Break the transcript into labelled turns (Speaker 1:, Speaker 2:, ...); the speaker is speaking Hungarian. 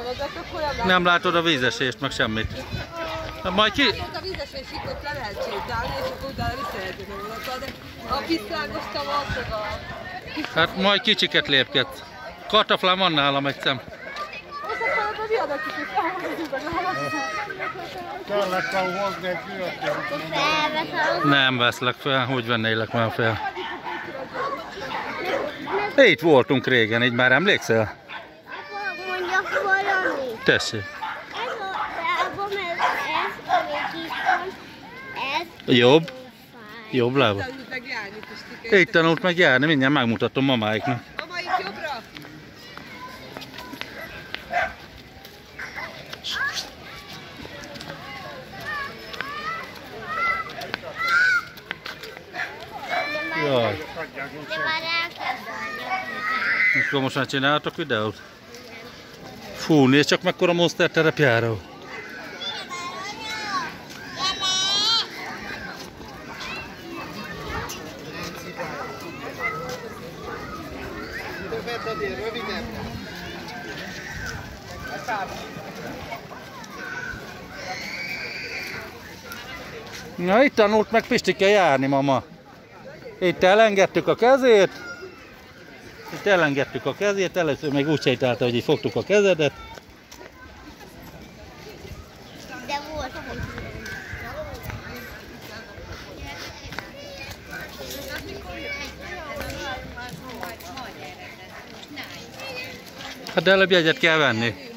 Speaker 1: Nem látod a vízesést, meg semmit. Majd ki...
Speaker 2: A vízesés itt le lehet sétálni, és akkor utána visszahetünk a vonattal, de a pisztágos tavak, a...
Speaker 1: Hát majd kicsiket lépkedsz. Kartaflán van nálam egy szem.
Speaker 2: Aztán viadok kicsit,
Speaker 1: nem veszlek fel, hogy vennélek már fel. Itt voltunk régen, így már emlékszel?
Speaker 3: Mondjak valamit.
Speaker 1: Tessék.
Speaker 3: Ez a lábam, ez amíg itt van, ez
Speaker 1: Jobb? Jobb lába?
Speaker 2: tanult meg járni, Pistike.
Speaker 1: Így tanult meg járni, mindjárt megmutatom mamáiknak.
Speaker 2: Mama, itt jobbra?
Speaker 1: Jaj.
Speaker 3: de már elkezdődött.
Speaker 1: Akkor most már csináltok videót? Fú, nézd csak mekkora monster terepjáró. Na, itt tanult meg Pistike járni, mama. Itt elengedtük a kezét. Itt elengedtük a kezét, először még úgy sétálta, hogy így fogtuk a kezedet.
Speaker 3: De volt.
Speaker 1: Hát de előbb jegyet kell venni.